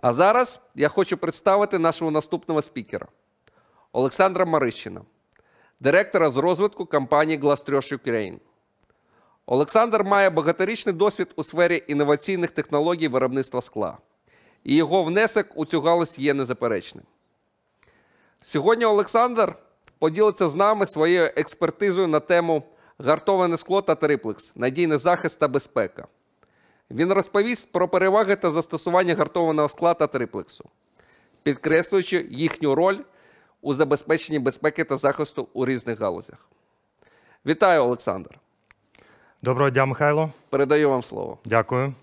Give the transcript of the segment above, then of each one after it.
А зараз я хочу представити нашого наступного спікера – Олександра Марищина, директора з розвитку компанії Glasstrosh Ukraine. Олександр має багаторічний досвід у сфері інноваційних технологій виробництва скла. І його внесок у цю галузь є незаперечним. Сьогодні Олександр поділиться з нами своєю експертизою на тему гартоване скло та триплекс, надійний захист та безпека. Він розповість про переваги та застосування гартованого скла та триплексу, підкреслюючи їхню роль у забезпеченні безпеки та захисту у різних галузях. Вітаю, Олександр. Доброго дня, Михайло. Передаю вам слово. Дякую.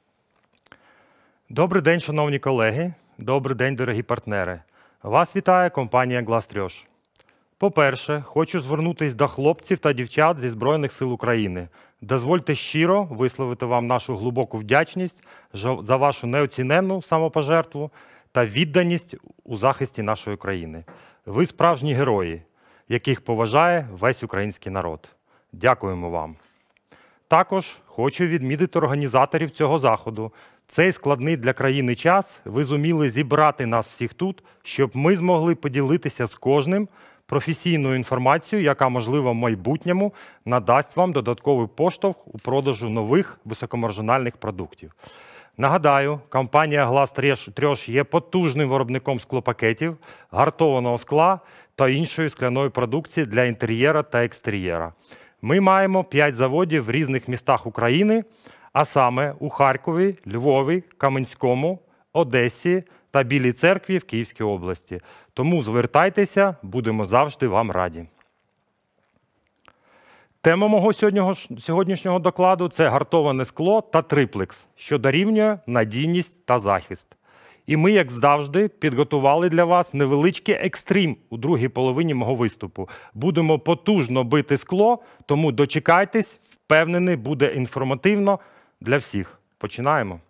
Добрий день, шановні колеги. Добрий день, дорогі партнери. Вас вітає компанія Glasstrosh. По-перше, хочу звернутися до хлопців та дівчат зі Збройних сил України. Дозвольте щиро висловити вам нашу глибоку вдячність за вашу неоціненну самопожертву та відданість у захисті нашої країни. Ви справжні герої, яких поважає весь український народ. Дякуємо вам. Також хочу відмітити організаторів цього заходу. В цей складний для країни час ви зуміли зібрати нас всіх тут, щоб ми змогли поділитися з кожним професійною інформацією, яка, можливо, в майбутньому надасть вам додатковий поштовх у продажу нових високомаржинальних продуктів. Нагадаю, компанія Glasstrosh є потужним виробником склопакетів, гартованого скла та іншої скляної продукції для інтер'єра та екстер'єра. Ми маємо 5 заводів в різних містах України, а саме у Харкові, Львові, Кам'янському, Одесі та Білій Церкві в Київській області. Тому звертайтеся, будемо завжди вам раді. Тема мого сьогоднішнього докладу – це гартоване скло та триплекс, що дорівнює надійність та захист. І ми, як завжди, підготували для вас невеличкий екстрім у другій половині мого виступу. Будемо потужно бити скло, тому дочекайтесь, впевнений, буде інформативно для всіх. Починаємо.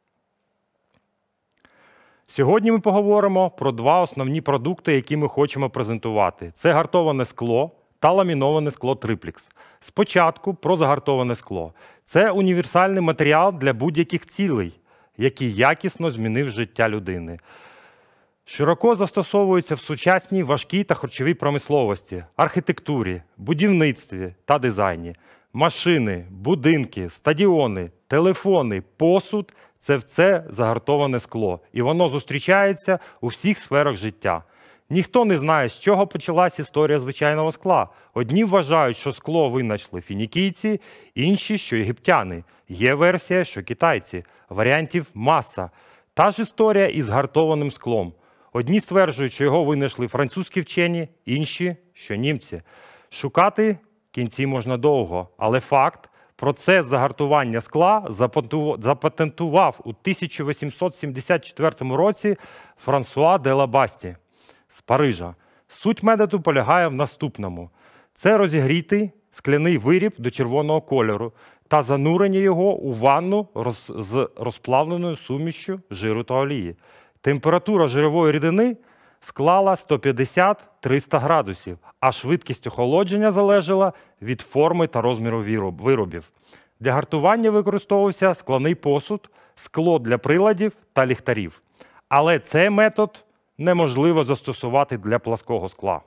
Сьогодні ми поговоримо про 2 основні продукти, які ми хочемо презентувати. Це гартоване скло та ламіноване скло триплекс. Спочатку про загартоване скло. Це універсальний матеріал для будь-яких цілей, який якісно змінив життя людини. Широко застосовується в сучасній важкій та харчовій промисловості, архітектурі, будівництві та дизайні. Машини, будинки, стадіони, телефони, посуд – це все загартоване скло. І воно зустрічається у всіх сферах життя. Ніхто не знає, з чого почалась історія звичайного скла. Одні вважають, що скло винайшли фінікійці, інші, що єгиптяни. Є версія, що китайці. Варіантів маса. Та ж історія із гартованим склом. Одні стверджують, що його винайшли французькі вчені, інші, що німці. Шукати кінці можна довго, але факт – процес загартування скла запатентував у 1874 році Франсуа де Лабасті з Парижа. Суть методу полягає в наступному. Це розігрітий скляний виріб до червоного кольору та занурення його у ванну з розплавленою сумішю жиру та олії. Температура жирової рідини склала 150-300 градусів, а швидкість охолодження залежала від форми та розміру виробів. Для гартування використовувався скляний посуд, скло для приладів та ліхтарів. Але цей метод неможливо застосувати для плаского скла.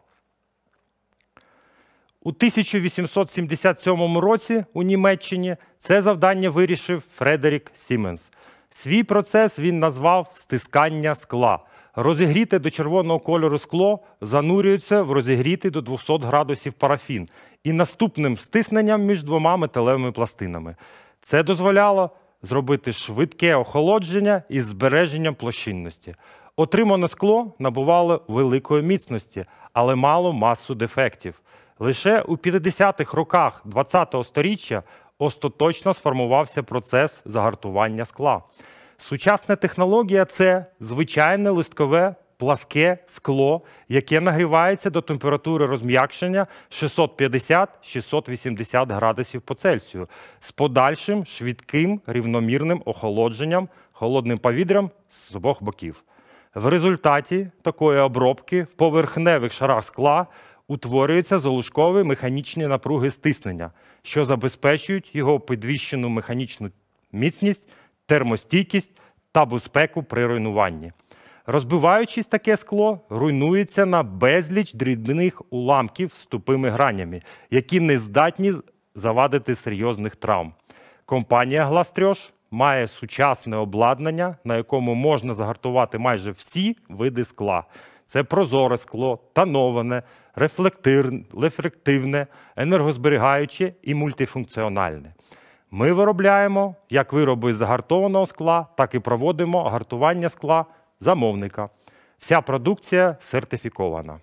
У 1877 році у Німеччині це завдання вирішив Фредерік Сіменс. Свій процес він назвав «стискання скла». Розігріте до червоного кольору скло занурюється в розігрітий до 200 градусів парафін і наступним стисненням між 2 металевими пластинами. Це дозволяло зробити швидке охолодження із збереженням площинності. Отримане скло набувало великої міцності, але мало масу дефектів. Лише у 50-х роках ХХ століття остаточно сформувався процес загартування скла. Сучасна технологія – це звичайне листкове пласке скло, яке нагрівається до температури розм'якшення 650-680 градусів по Цельсію з подальшим швидким рівномірним охолодженням холодним повітрям з обох боків. В результаті такої обробки в поверхневих шарах скла утворюються залишкові механічні напруги стиснення, що забезпечують його підвищену механічну міцність, термостійкість та безпеку при руйнуванні. Розбиваючись, таке скло руйнується на безліч дрібних уламків з тупими гранями, які не здатні завадити серйозних травм. Компанія Гластрьош має сучасне обладнання, на якому можна загартувати майже всі види скла. Це прозоре скло, тоноване, рефлективне, енергозберігаюче і мультифункціональне. Ми виробляємо як вироби з загартованого скла, так і проводимо гартування скла замовника. Вся продукція сертифікована.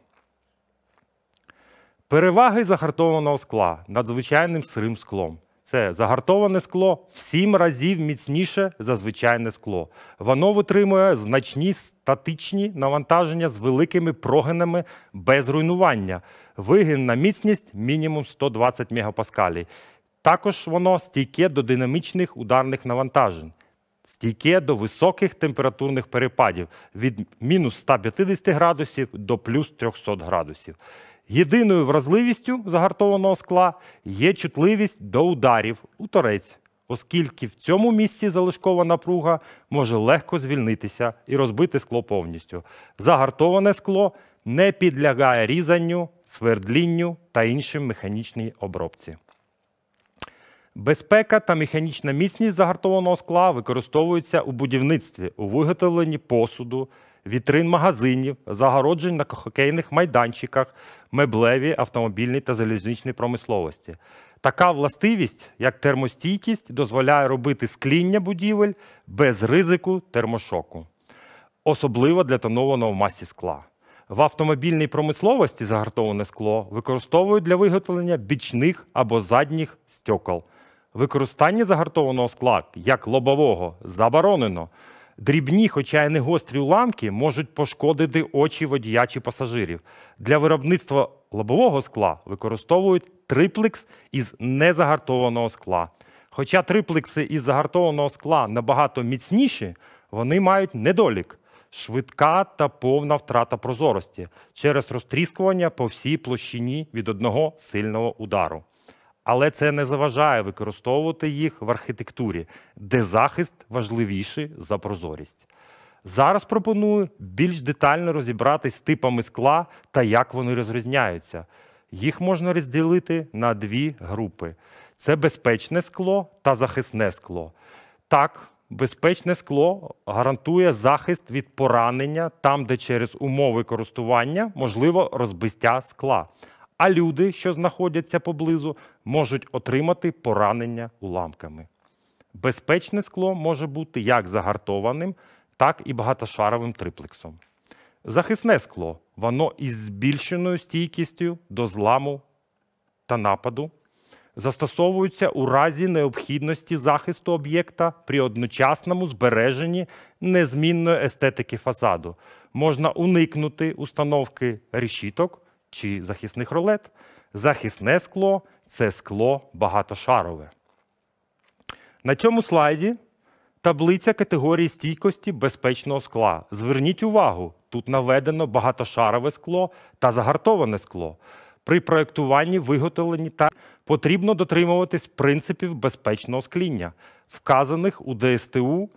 Переваги загартованого скла над звичайним сирим склом. Це загартоване скло в 7 разів міцніше за звичайне скло. Воно витримує значні статичні навантаження з великими прогинами без руйнування. Вигинна міцність мінімум 120 МПа. Також воно стійке до динамічних ударних навантажень. Стійке до високих температурних перепадів від мінус 150 градусів до плюс 300 градусів. Єдиною вразливістю загартованого скла є чутливість до ударів у торець, оскільки в цьому місці залишкова напруга може легко звільнитися і розбити скло повністю. Загартоване скло не підлягає різанню, свердлінню та іншим механічній обробці. Безпека та механічна міцність загартованого скла використовуються у будівництві, у виготовленні посуду, вітрин магазинів, загороджень на хокейних майданчиках, меблевій, автомобільній та залізничній промисловості. Така властивість, як термостійкість, дозволяє робити скління будівель без ризику термошоку. Особливо для тонованого в масі скла. В автомобільній промисловості загартоване скло використовують для виготовлення бічних або задніх стекол. Використання загартованого скла, як лобового, заборонено. Дрібні, хоча й не гострі уламки, можуть пошкодити очі водія чи пасажирів. Для виробництва лобового скла використовують триплекс із незагартованого скла. Хоча триплекси із загартованого скла набагато міцніші, вони мають недолік – швидка та повна втрата прозорості через розтріскування по всій площині від одного сильного удару. Але це не заважає використовувати їх в архітектурі, де захист важливіший за прозорість. Зараз пропоную більш детально розібратись з типами скла та як вони розрізняються. Їх можна розділити на 2 групи. Це безпечне скло та захисне скло. Так, безпечне скло гарантує захист від поранення там, де через умови користування можливо розбиття скла. А люди, що знаходяться поблизу, можуть отримати поранення уламками. Безпечне скло може бути як загартованим, так і багатошаровим триплексом. Захисне скло – воно із збільшеною стійкістю до зламу та нападу. Застосовується у разі необхідності захисту об'єкта при одночасному збереженні незмінної естетики фасаду. Можна уникнути установки решіток чи захисних ролет. Захисне скло – це скло багатошарове. На цьому слайді таблиця категорії стійкості безпечного скла. Зверніть увагу, тут наведено багатошарове скло та загартоване скло. При проєктуванні, виготовленні та потрібно дотримуватись принципів безпечного скління, вказаних у ДСТУ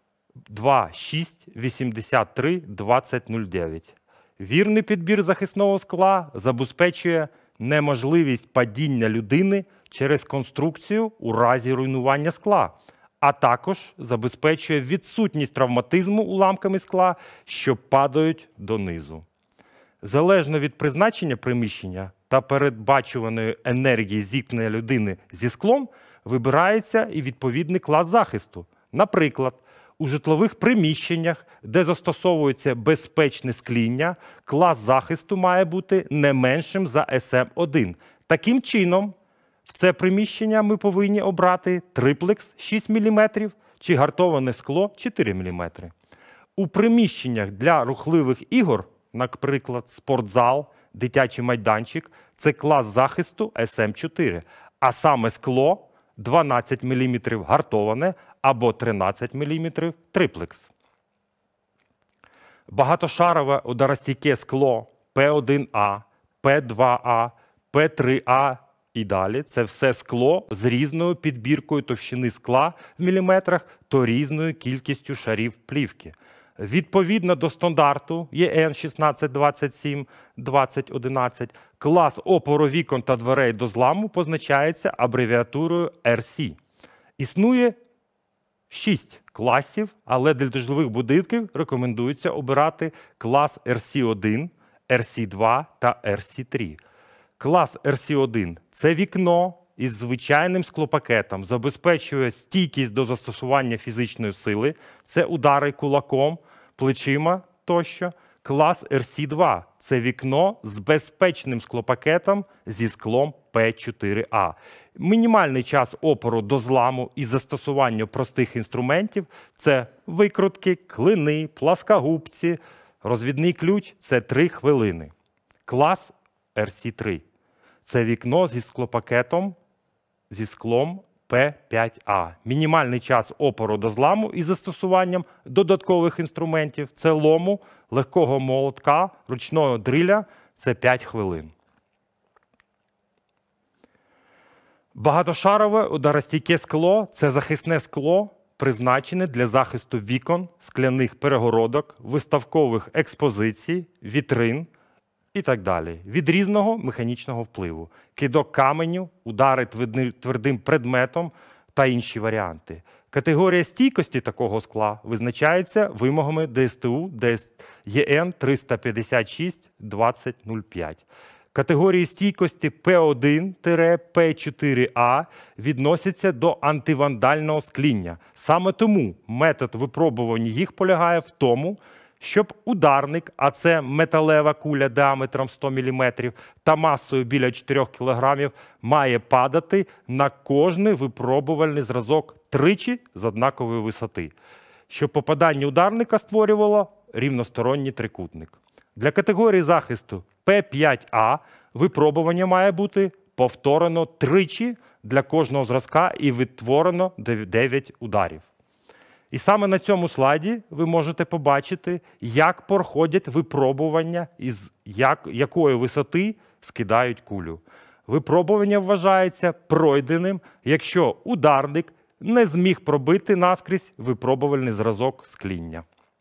2.6.83.2009. Вірний підбір захисного скла забезпечує неможливість падіння людини через конструкцію у разі руйнування скла, а також забезпечує відсутність травматизму уламками скла, що падають донизу. Залежно від призначення приміщення та передбачуваної енергії зіткнення людини зі склом, вибирається і відповідний клас захисту. Наприклад, у житлових приміщеннях, де застосовується безпечне скління, клас захисту має бути не меншим за СМ1. Таким чином, в це приміщення ми повинні обрати триплекс 6 мм чи гартоване скло 4 мм. У приміщеннях для рухливих ігор, наприклад, спортзал, дитячий майданчик, це клас захисту СМ4, а саме скло 12 мм гартоване або 13 мм триплекс. Багатошарове ударостійке скло П1А, П2А, П3А і далі – це все скло з різною підбіркою товщини скла в міліметрах та різною кількістю шарів плівки. Відповідно до стандарту ЄН 1627-2011, клас опору вікон та дверей до зламу позначається абревіатурою RC. Існує 6 класів, але для житлових будинків рекомендується обирати клас RC1, RC2 та RC3. Клас RC1 – це вікно із звичайним склопакетом, забезпечує стійкість до застосування фізичної сили, це удари кулаком, плечима тощо. Клас RC2 – це вікно з безпечним склопакетом зі склом P4A. Мінімальний час опору до зламу і застосування простих інструментів – це викрутки, клини, пласкогубці, розвідний ключ – це 3 хвилини. Клас RC3 – це вікно зі склопакетом зі склом P5A. Мінімальний час опору до зламу із застосуванням додаткових інструментів – це лому, легкого молотка, ручного дриля – це 5 хвилин. Багатошарове ударостійке скло – це захисне скло, призначене для захисту вікон, скляних перегородок, виставкових експозицій, вітрин і так далі, від різного механічного впливу, кидок каменю, удари твердим предметом та інші варіанти. Категорія стійкості такого скла визначається вимогами ДСТУ ЄН 356-2005. Категорії стійкості P1-P4A відносяться до антивандального скління. Саме тому метод випробування їх полягає в тому, щоб ударник, а це металева куля діаметром 100 мм та масою біля 4 кг, має падати на кожний випробувальний зразок тричі з однакової висоти, щоб попадання ударника створювало рівносторонній трикутник. Для категорії захисту P5A випробування має бути повторено тричі для кожного зразка і відтворено 9 ударів. І саме на цьому слайді ви можете побачити, як проходять випробування і з якої висоти скидають кулю. Випробування вважається пройденим, якщо ударник не зміг пробити наскрізь випробувальний зразок скління.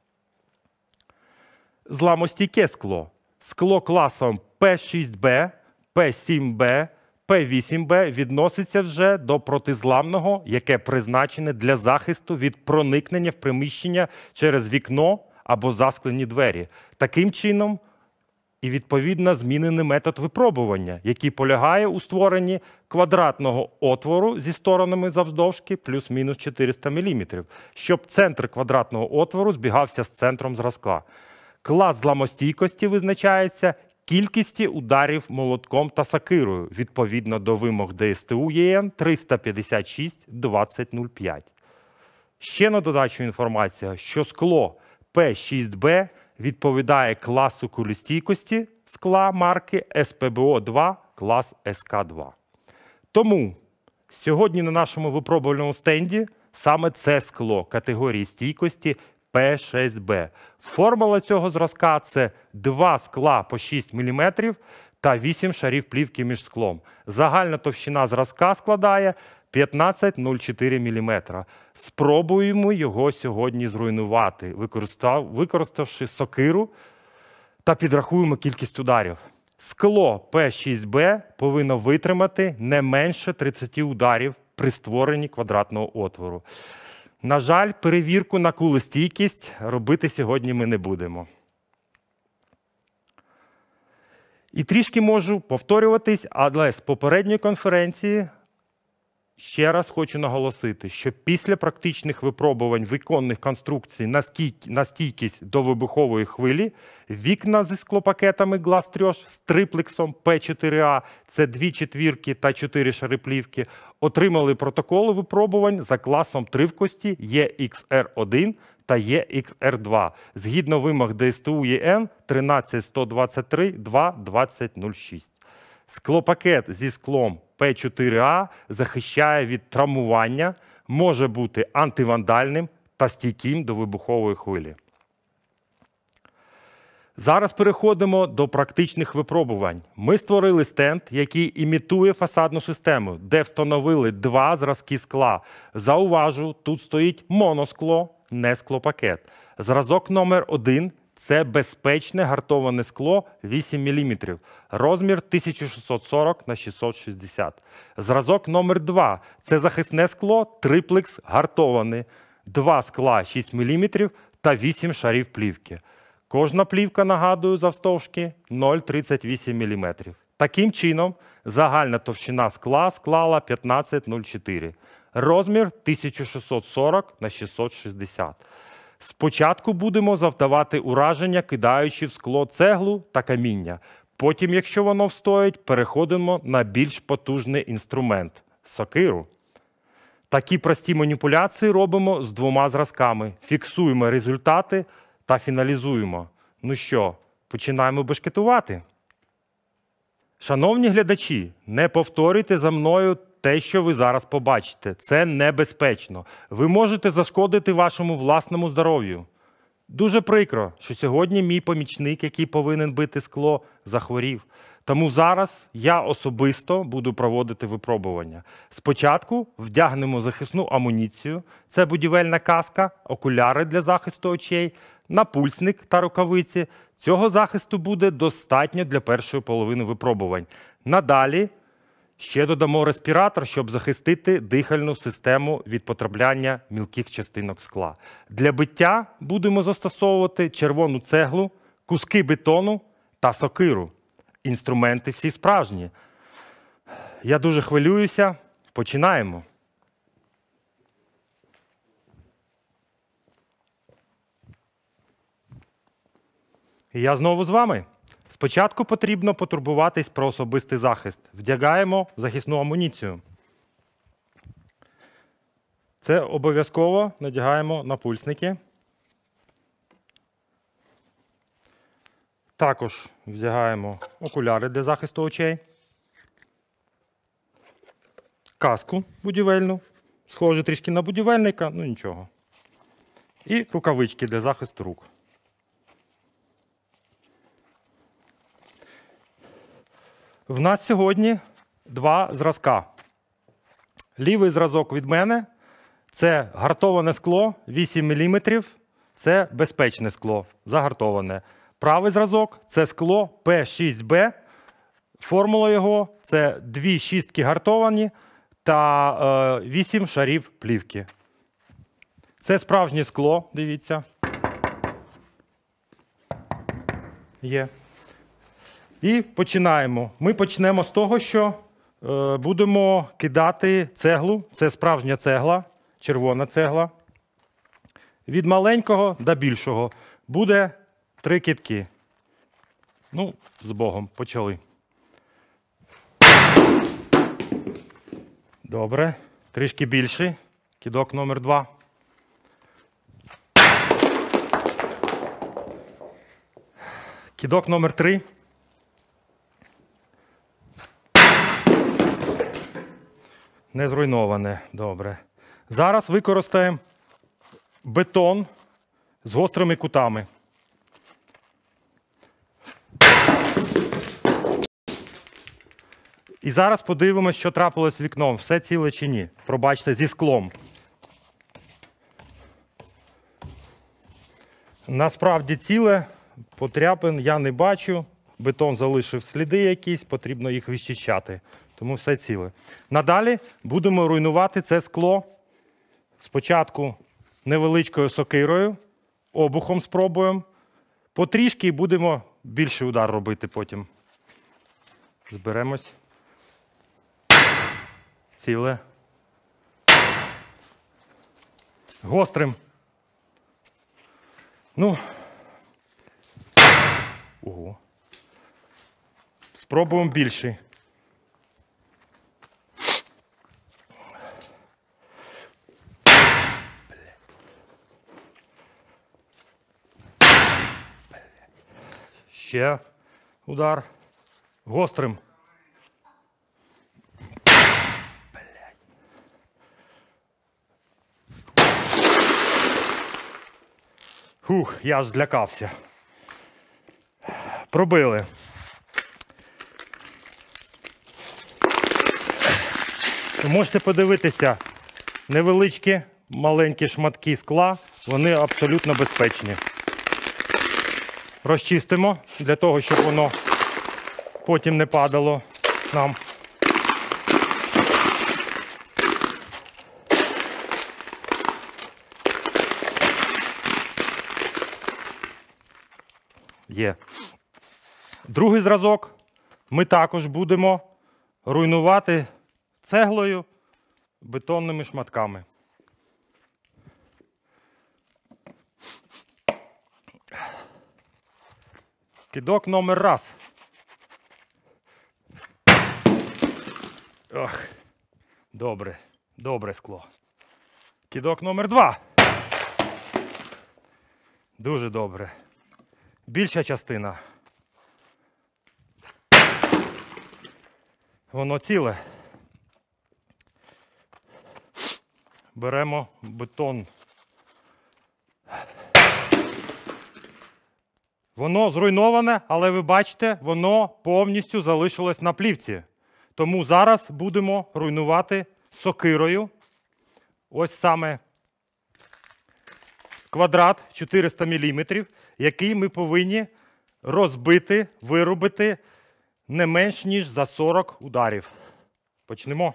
Зламостійке скло. Скло класом P6B, P7B, P8B відноситься вже до протизламного, яке призначене для захисту від проникнення в приміщення через вікно або засклені двері. Таким чином, і відповідно змінений метод випробування, який полягає у створенні квадратного отвору зі сторонами завдовжки плюс-мінус 400 мм, щоб центр квадратного отвору збігався з центром зразка. Клас зламостійкості визначається кількістю ударів молотком та сокирою відповідно до вимог ДСТУ ЄН 356-2005. Ще на додачу інформація, що скло P6B відповідає класу кулестійкості скла марки СПБО-2, клас СК2. Тому сьогодні на нашому випробувальному стенді саме це скло категорії стійкості P6B. Формула цього зразка – це 2 скла по 6 мм та 8 шарів плівки між склом. Загальна товщина зразка складає 15,04 мм. Спробуємо його сьогодні зруйнувати, використавши сокиру та підрахуємо кількість ударів. Скло P6B повинно витримати не менше 30 ударів при створенні квадратного отвору. На жаль, перевірку на кулестійкість робити сьогодні ми не будемо. І трішки можу повторюватись, але з попередньої конференції ще раз хочу наголосити, що після практичних випробувань віконних конструкцій на стійкість до вибухової хвилі вікна зі склопакетами Glaströsch з триплексом P4A, це 2 четвірки та 4 шари плівки, отримали протоколи випробувань за класом тривкості EXR1 та EXR2 згідно вимог ДСТУ ЄН 13123-2-2006. Склопакет зі склом P4A захищає від травмування, може бути антивандальним та стійким до вибухової хвилі. Зараз переходимо до практичних випробувань. Ми створили стенд, який імітує фасадну систему, де встановили 2 зразки скла. Зауважу, тут стоїть моноскло, не склопакет. Зразок номер 1 – це безпечне гартоване скло 8 мм, розмір 1640 на 660. Зразок номер 2 – це захисне скло триплекс гартоване, 2 скла 6 мм та 8 шарів плівки. Кожна плівка, нагадую, завстовшки 0,38 мм. Таким чином, загальна товщина скла склала 15,04. Розмір 1640 на 660. Спочатку будемо завдавати ураження, кидаючи в скло цеглу та каміння. Потім, якщо воно встоїть, переходимо на більш потужний інструмент – сокиру. Такі прості маніпуляції робимо з 2 зразками. Фіксуємо результати та фіналізуємо. Ну що, починаємо бешкетувати? Шановні глядачі, не повторюйте за мною те, що ви зараз побачите. Це небезпечно. Ви можете зашкодити вашому власному здоров'ю. Дуже прикро, що сьогодні мій помічник, який повинен бити скло, захворів. Тому зараз я особисто буду проводити випробування. Спочатку вдягнемо захисну амуніцію. Це будівельна каска, окуляри для захисту очей, напульсник та рукавиці. Цього захисту буде достатньо для першої половини випробувань. Надалі ще додамо респіратор, щоб захистити дихальну систему від потрапляння мілких частинок скла. Для биття будемо застосовувати червону цеглу, куски бетону та сокиру. Інструменти всі справжні. Я дуже хвилююся. Починаємо. І я знову з вами. Спочатку потрібно потурбуватись про особистий захист. Вдягаємо захисну амуніцію. Це обов'язково надягаємо напульсники. Також вдягаємо окуляри для захисту очей. Каску будівельну. Схоже трішки на будівельника, ну нічого. І рукавички для захисту рук. В нас сьогодні 2 зразка. Лівий зразок від мене – це гартоване скло 8 мм, це безпечне скло, загартоване. Правий зразок – це скло P6B, формула його – це 2 шістки гартовані та 8 шарів плівки. Це справжнє скло, дивіться. Є. І починаємо. Ми почнемо з того, що будемо кидати цеглу. Це справжня цегла, червона цегла. Від маленького до більшого буде 3 кидки. Ну, з Богом, почали. Добре. Трішки більший. Кидок номер 2. Кидок номер 3. Не зруйноване. Добре. Зараз використаємо бетон з гострими кутами. І зараз подивимося, що трапилось з вікном. Все ціле чи ні. Пробачте, зі склом. Насправді ціле. Потряпин я не бачу. Бетон залишив сліди якісь, потрібно їх відчищати. Тому все ціле. Надалі будемо руйнувати це скло. Спочатку невеличкою сокирою, обухом спробуємо. Потрішки будемо більший удар робити потім. Зберемось. Ціле. Гострим. Ну. Ого. Спробуємо більший. Ще удар. Гострим. Хух, я аж злякався. Пробили. Ви можете подивитися, невеличкі, маленькі шматки скла, вони абсолютно безпечні. Розчистимо, для того, щоб воно потім не падало нам. Є. Другий зразок ми також будемо руйнувати цеглою, бетонними шматками. Кидок номер раз. Ох, добре, добре скло. Кидок номер два. Дуже добре. Більша частина. Воно ціле. Беремо бетон. Воно зруйноване, але ви бачите, воно повністю залишилось на плівці. Тому зараз будемо руйнувати сокирою. Ось саме квадрат 400 мм, який ми повинні розбити, вирубити не менш ніж за 40 ударів. Почнемо.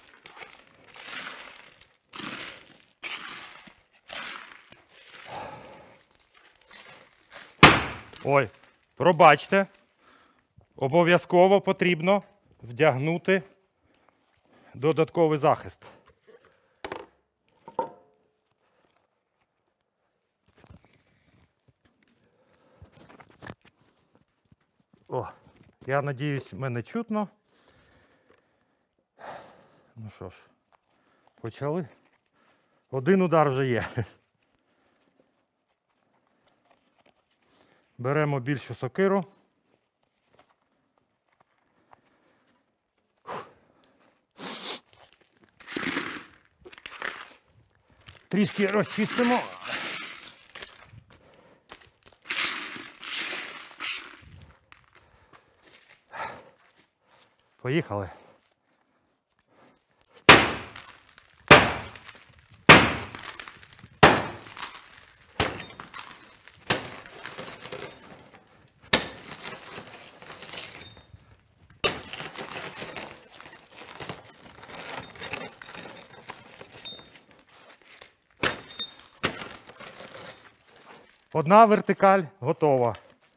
Ой, пробачте, обов'язково потрібно вдягнути додатковий захист. О, я надіюсь, мене чутно. Ну що ж, почали. Один удар вже є. Беремо більшу сокиру. Трішки розчистимо. Поїхали. Одна вертикаль готова.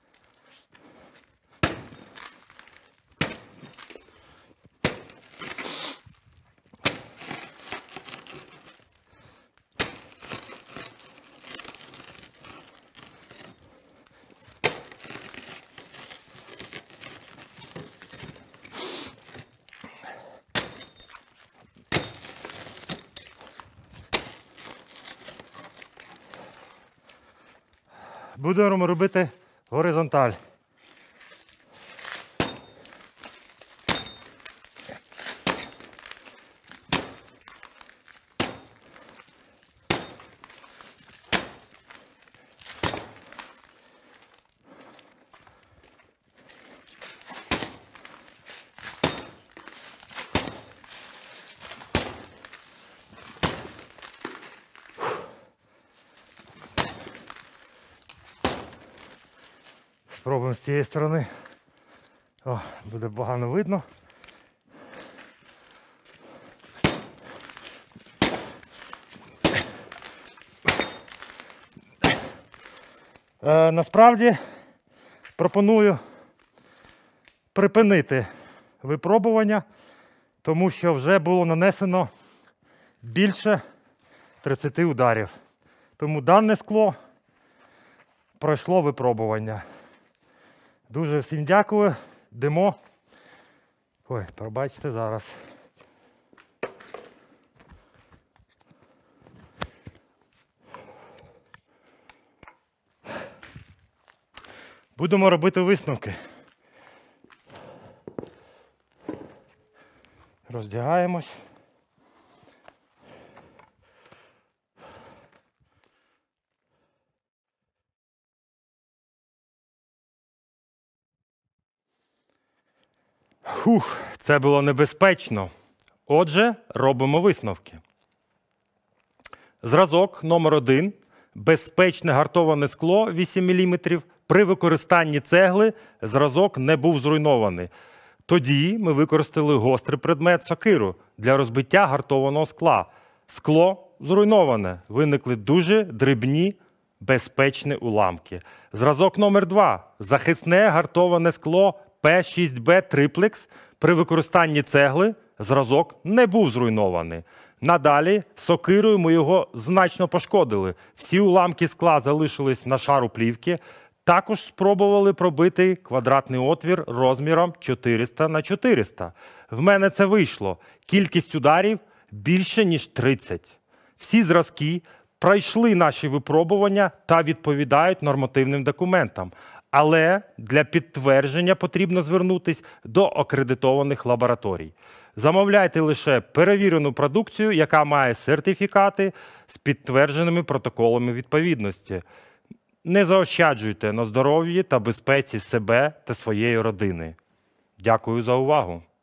Будемо робити горизонталь. Спробуємо з цієї сторони. О, буде погано видно. Насправді пропоную припинити випробування, тому що вже було нанесено більше 30 ударів. Тому дане скло пройшло випробування. Дуже всім дякую. Йдемо. Ой, пробачте зараз. Будемо робити висновки. Роздягаємось. Це було небезпечно. Отже, робимо висновки. Зразок номер 1. Безпечне гартоване скло 8 мм. При використанні цегли зразок не був зруйнований. Тоді ми використали гострий предмет сокиру для розбиття гартованого скла. Скло зруйноване. Виникли дуже дрібні безпечні уламки. Зразок номер 2. Захисне гартоване скло P6B Triplex. При використанні цегли зразок не був зруйнований. Надалі сокирою ми його значно пошкодили. Всі уламки скла залишились на шару плівки. Також спробували пробити квадратний отвір розміром 400 на 400. В мене це вийшло. Кількість ударів більше, ніж 30. Всі зразки пройшли наші випробування та відповідають нормативним документам. Але для підтвердження потрібно звернутися до акредитованих лабораторій. Замовляйте лише перевірену продукцію, яка має сертифікати з підтвердженими протоколами відповідності. Не заощаджуйте на здоров'ї та безпеці себе та своєї родини. Дякую за увагу.